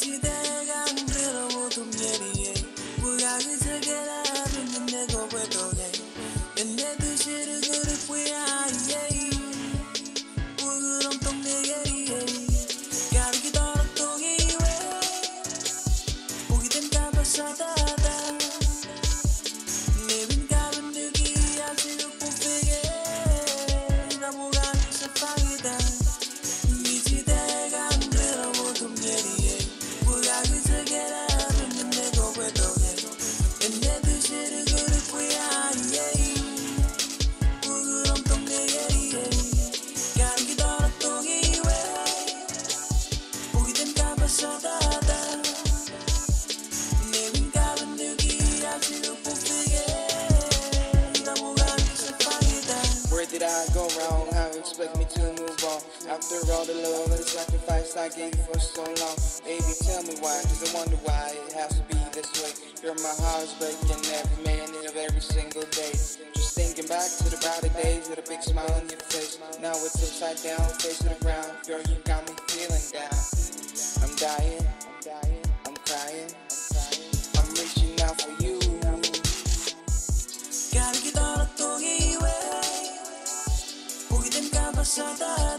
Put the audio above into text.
미치다가 흔들어 좀 예리해 부각이 세계라면 내가 왜도해 내 뜻을 그릇 왜야 부끄럼 동네에 가르기 더럽동이 왜 보기 된 가버사다다 내빈 가면 느끼 아직도 뽑히게 나 뭐가 사방이다 미치다가 흔들어 좀 예리해 부각이 세계라면 내가 왜도해 내 뜻을 그릇 왜야 부끄럼 동네에 가르기 더럽동이 왜 보기 된 가버사다다 내빈 가면 느끼 아직도 뽑히게 나 뭐가 사방이다. Where did I go wrong? How you expect me to move on? After all the love and the sacrifice I gave you for so long, baby, tell me why, cause I wonder why it has to be this way. You're my heart's breaking every minute of every single day. Just thinking back to the brighter days with a big smile on your face. Now it's upside down, face to the ground. Girl, you got me feeling down. I'm dying, I'm crying, I'm reaching out for you. 가르기 더럽동이 왜 보기 된 가버사다